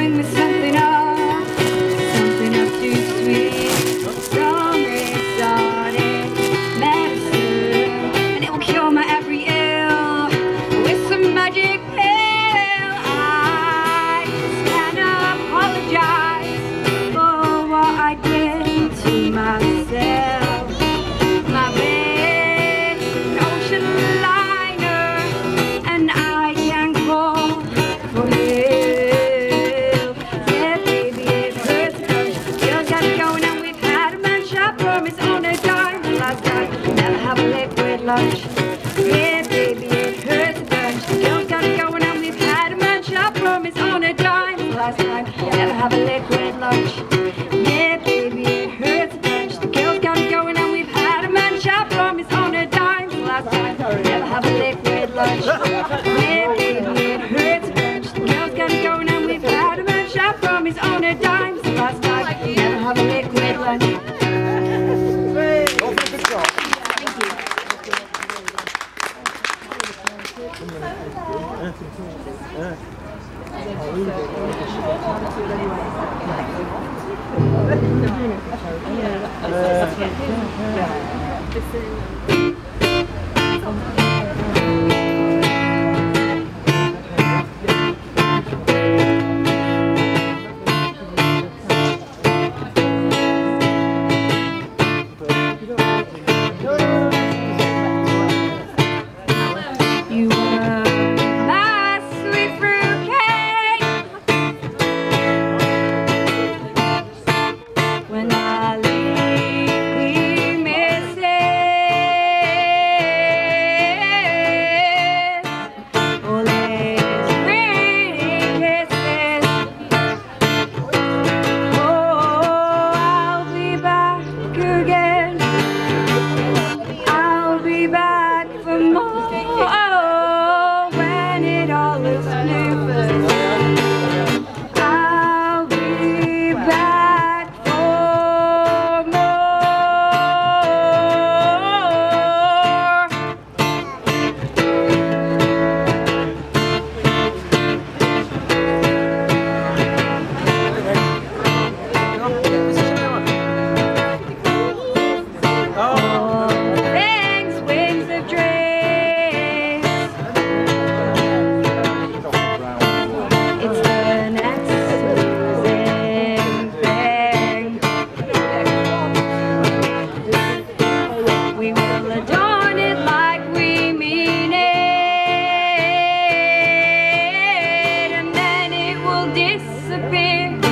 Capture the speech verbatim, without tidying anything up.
bring me something up, something up too sweet, some exotic medicine, and it will cure my every ill with some magic pill. I just can't apologize for what I did to myself. My bed's an ocean liner, and I can call for help. Yeah, baby, it hurts a bunch. Girls got it going, and we've had a man shop promise on a dime. Last night, never have a liquid lunch. Yeah, baby, it hurts a bunch. Girls got it going, and we've had a man shop promise on a dime. Last night, never have a liquid lunch. Yeah, baby, it hurts a bunch. The girls got it going, and we've had a man shop promise on a dime. Last night, never have a liquid lunch. Yeah, baby, it hurts a bunch. The girls got it going, and we've had a man shop promise on a dime. Last night, never have a liquid lunch. You were my sweet fruitcake when I leave, we miss it. All these pretty kisses. Oh, I'll be back again. I'll be back for more. When it all looks new, I'll be back for more. All things wings of dreams. It's the next losing thing. We will adorn it like we mean it, and then it will disappear.